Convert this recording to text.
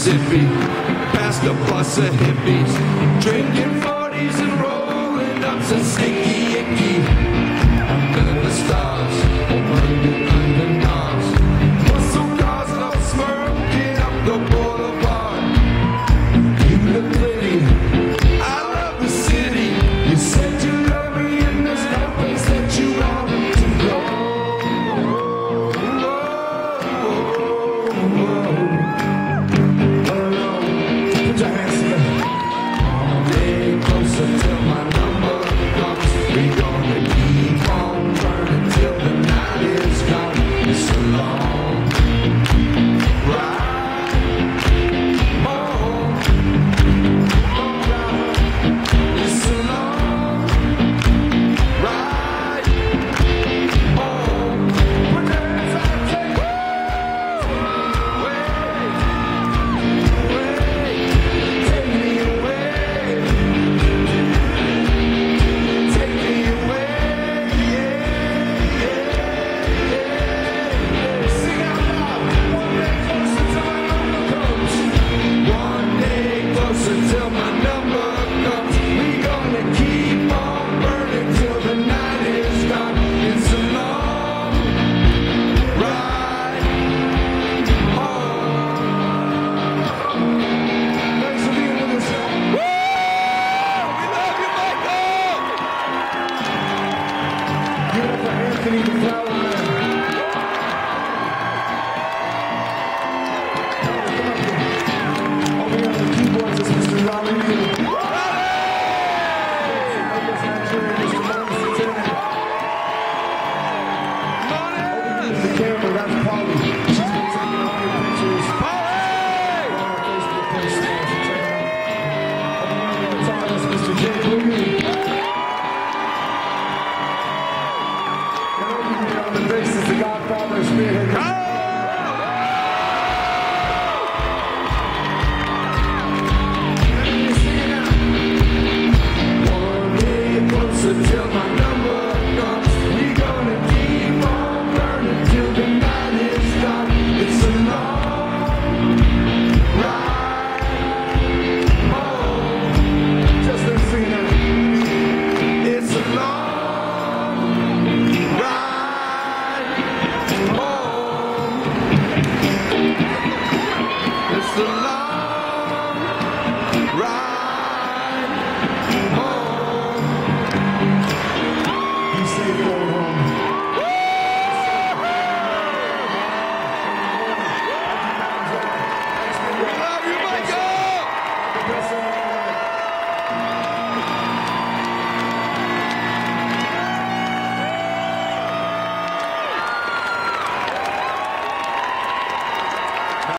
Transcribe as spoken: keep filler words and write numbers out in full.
Mississippi, past a bus of hippies, drinking forties and rolling up some sticky icky. Under the stars, burning under knobs, muscle cars love smoking up the boulevard. You look pretty, I love the city. You said you love me and there's no place that you want to go. Till my number comes, we gonna keep on burning till the night is gone. It's a long ride home. It's a long ride home. Put your hands out, take away, take me away. Until my number comes, we gonna keep on burning till the night is done. It's a long ride home. Thanks for being with us. Woo! We love you, Michael! Give it up for Anthony the Flower Man. This is the Godfather Spearhead. One day closer till my